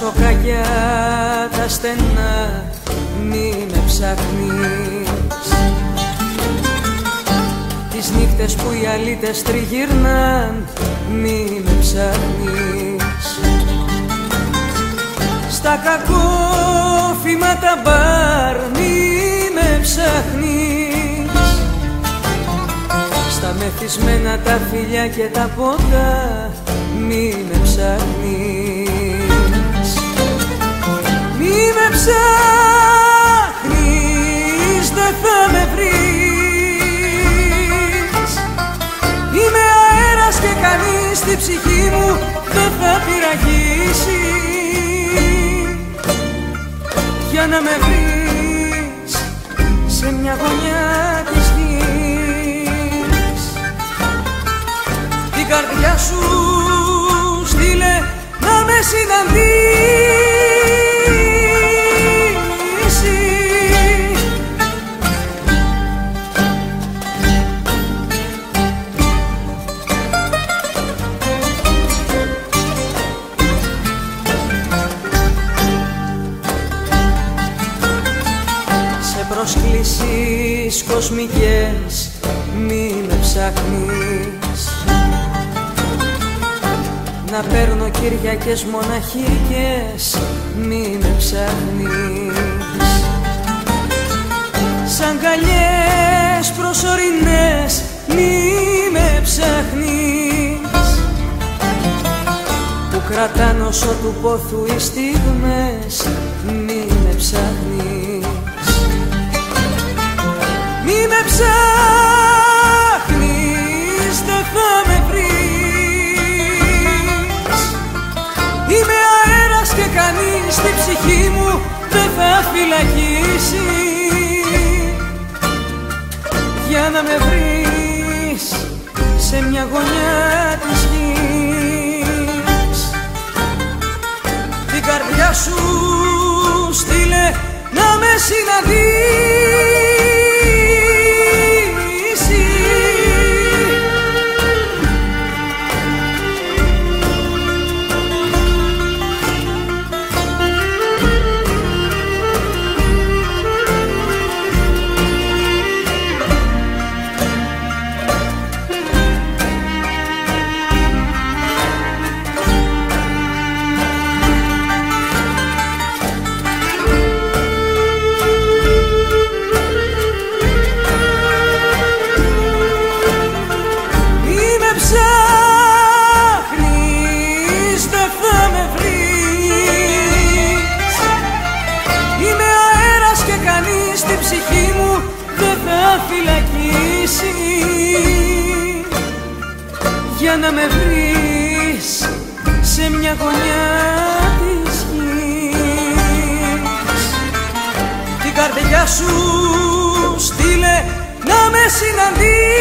σοκακιά τα στενά μη με ψάχνεις. Τις νύχτες που οι αλήτες τριγυρνάν μη με ψάχνεις. Στα κακόφημα τα μπαρ μη με ψάχνεις. Στα μεθυσμένα τα φιλιά και τα ποτά μη με ψάχνεις. Μη με ψάχνεις, δεν θα με βρεις. Είμαι αέρας και κανείς στη ψυχή μου δεν θα πυραγίσει. Για να με βρεις σε μια γωνιά της γης, την καρδιά σου στείλε να με συναντήσει. Σε προσκλήσεις κοσμικές μη με ψάχνεις. Να παίρνω Κυριακές μοναχικές μη με ψάχνεις. Σαν αγκαλιές προσωρινές μη με ψάχνεις, που κρατάν όσο του πόθου οι στιγμές μη με ψάχνεις. Μη με ψάχνεις, δεν θα με βρεις. Είμαι αέρας και κανείς στη ψυχή μου δεν θα φυλακίσει. Για να με βρεις σε μια γωνιά της γης, την καρδιά σου στείλε να με συναντήσει. Στη ψυχή μου δεν θα φυλακίσει. Για να με βρεις σε μια γωνιά της γης, την καρδιά σου στείλε να με συναντήσει.